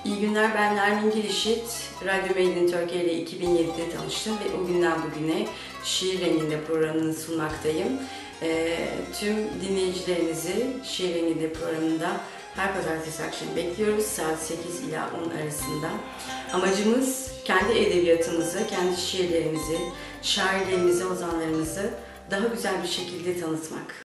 İyi günler, ben Nermin Girişit. Radyo Made in Turkey ile 2007'de tanıştım ve o günden bugüne Şiir Rengi'nde programını sunmaktayım. Tüm dinleyicilerinizi Şiir Rengi'nde programında her pazartesi akşamı bekliyoruz saat 8 ila 10 arasında. Amacımız kendi edebiyatımızı, kendi şiirlerimizi, şairlerimizi, ozanlarımızı daha güzel bir şekilde tanıtmak.